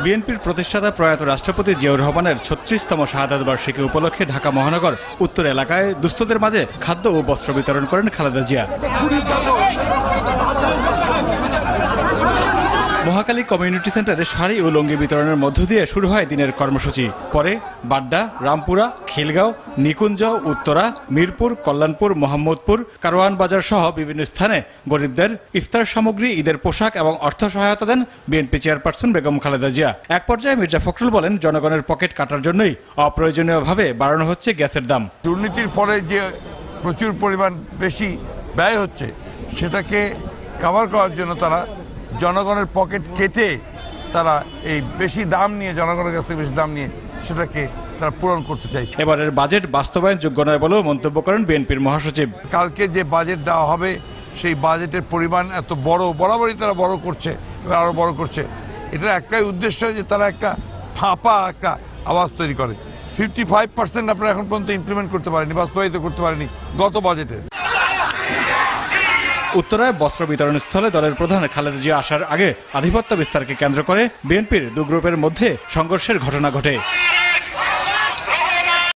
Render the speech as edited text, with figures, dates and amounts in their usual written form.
বিএনপির প্রতিষ্ঠাতা প্রয়াত রাষ্ট্রপতি জিয়াউর রহমানের ৩৬তম শাহাদাত বার্ষিকী উপলক্ষে ঢাকা মহানগর উত্তর এলাকায় দুস্থদের মাঝে খাদ্য ও বস্ত্র বিতরণ করেন খালেদা জিয়া। মহাখালী কমিউনিটি সেন্টারে শাড়ি ও লুঙ্গি বিতরণের মধ্য দিয়ে শুরু হয় দিনের কর্মসূচি। পরে বাড্ডা, রামপুরা, খিলগাঁও, নিকুঞ্জ, উত্তরা, মিরপুর, কল্যাণপুর, মোহাম্মদপুর, কারওয়ান বাজার সহ বিভিন্ন স্থানে গরিবদের ইফতার সামগ্রী, ঈদের পোশাক এবং অর্থ সহায়তা দেন বিএনপি চেয়ারপারসন বেগম খালেদা জিয়া। এক পর্যায়ে মির্জা ফখরুল বলেন, জনগণের পকেট কাটার জন্যই অপ্রয়োজনীয়ভাবে বাড়ানো হচ্ছে গ্যাসের দাম। দুর্নীতির ফলে যে প্রচুর পরিমাণ বেশি ব্যয় হচ্ছে সেটাকে কভার করার জন্য তারা জনগণের পকেট কেটে তারা এই বেশি দাম নিয়ে, জনগণের কাছ থেকে বেশি দাম নিয়ে সেটাকে তারা পূরণ করতে চাইছে। এবারের বাজেট বাস্তবায়নযোগ্য নয় বলেও মন্তব্য করেন বিএনপির মহাসচিব। কালকে যে বাজেট দেওয়া হবে সেই বাজেটের পরিমাণ এত বড়, বরাবরই তারা বড় করছে, আরও বড় করছে। এটার একটাই উদ্দেশ্য যে তারা একটা ফাঁপা একটা আওয়াজ তৈরি করে। 55% আপনারা এখন পর্যন্ত ইমপ্লিমেন্ট করতে পারেনি, বাস্তবায়িত করতে পারেনি গত বাজেটে। উত্তরায় বস্ত্র বিতরণ স্থলে দলের প্রধান খালেদা জিয়া আসার আগে আধিপত্য বিস্তারকে কেন্দ্র করে বিএনপির দু গ্রুপের মধ্যে সংঘর্ষের ঘটনা ঘটে।